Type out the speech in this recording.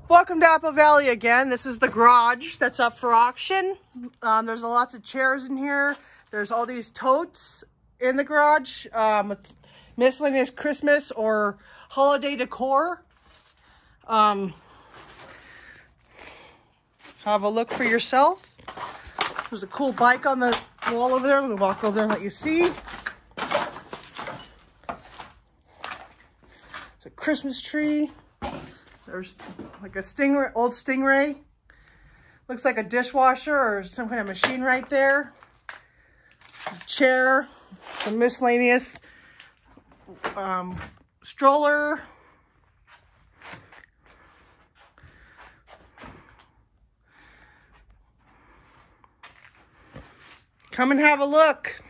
Welcome to Apple Valley again. This is the garage that's up for auction. There's lots of chairs in here. There's all these totes in the garage with miscellaneous Christmas or holiday decor. Have a look for yourself. There's a cool bike on the wall over there. I'm gonna walk over there and let you see. It's a Christmas tree. There's like a stingray, old Stingray. Looks like a dishwasher or some kind of machine right there. There's a chair, some miscellaneous stroller. Come and have a look.